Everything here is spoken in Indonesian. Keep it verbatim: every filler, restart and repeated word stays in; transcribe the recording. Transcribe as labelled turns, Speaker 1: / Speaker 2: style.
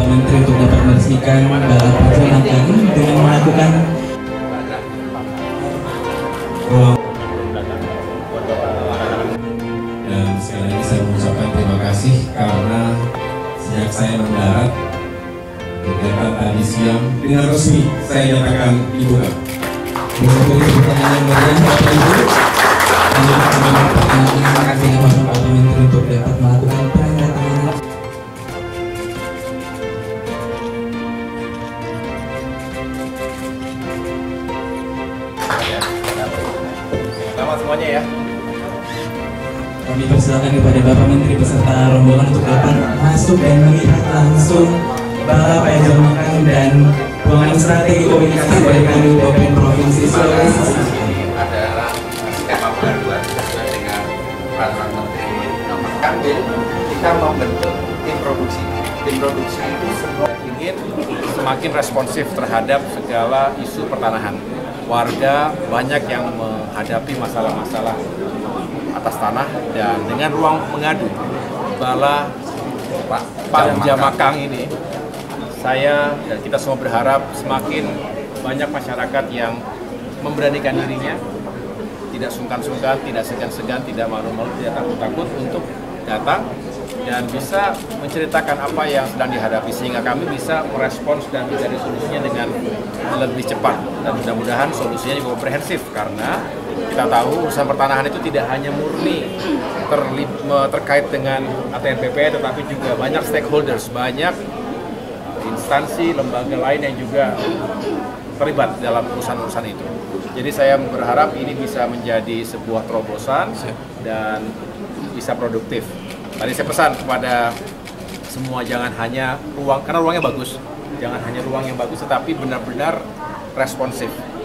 Speaker 1: Menteri untuk dapat meresmikan balap perjalanan dengan melakukan ruang. Dan sekali lagi saya mengucapkan terima kasih karena sejak saya mendarat kegiatan tadi siang dengan resmi saya nyatakan dibuka. Mengenai pertanyaan yang meriah Bapak Ibu, terima kasih kepada Bapak Menteri untuk dapat melakukan penandatanganan.
Speaker 2: Selamat semuanya ya.
Speaker 1: Kami persilakan kepada Bapak Menteri beserta rombongan untuk dapat masuk dan melihat langsung balap perjalanan dan ruangan strategi komunikasi dari kami Bopeng Provinsi Sulawesi.
Speaker 2: Ini adalah skema pengaduan sesuai dengan peraturan Menteri Nomor Kambil. Kita membentuk tim produksi. Tim produksi itu semua ingin semakin responsif terhadap segala isu pertanahan. Warga banyak yang menghadapi masalah-masalah atas tanah, dan dengan ruang mengadu Bala Pak Panjamakang ini, saya dan kita semua berharap semakin banyak masyarakat yang memberanikan dirinya, tidak sungkan-sungkan, tidak segan-segan, tidak malu-malu, tidak takut-takut untuk datang dan bisa menceritakan apa yang sedang dihadapi, sehingga kami bisa merespons dan mencari solusinya dengan lebih cepat, dan mudah-mudahan solusinya juga komprehensif, karena kita tahu urusan pertanahan itu tidak hanya murni terlip, terkait dengan A T N P P, tetapi juga banyak stakeholders, banyak instansi, lembaga lain yang juga terlibat dalam urusan-urusan itu. Jadi saya berharap ini bisa menjadi sebuah terobosan dan bisa produktif. Tadi saya pesan kepada semua, jangan hanya ruang, karena ruangnya bagus, jangan hanya ruang yang bagus, tetapi benar-benar responsif.